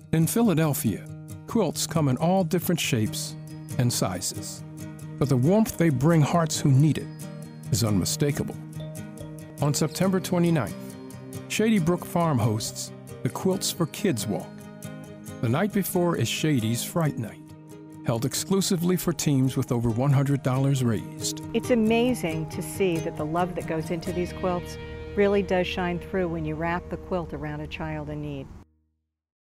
In Philadelphia, quilts come in all different shapes and sizes, but the warmth they bring hearts who need it is unmistakable. On September 29th, Shady Brook Farm hosts the Quilts for Kids Walk. The night before is Shady's Fright Night, held exclusively for teams with over $100 raised. It's amazing to see that the love that goes into these quilts really does shine through when you wrap the quilt around a child in need.